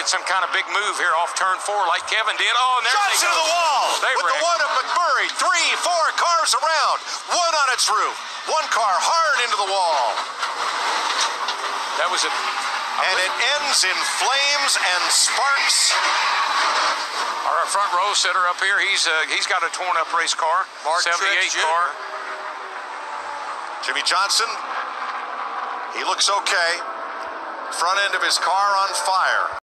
get some kind of big move here off turn 4 like Kevin did. Oh, and there Jumps they go. into the wall They with the one at McMurray. 3, 4 cars around. One on its roof. One car hard into the wall. That was And it ends in flames and sparks. Our front row sitter up here, he's got a torn up race car, Mark 78 Trix car. Jimmy Johnson, he looks okay. Front end of his car on fire.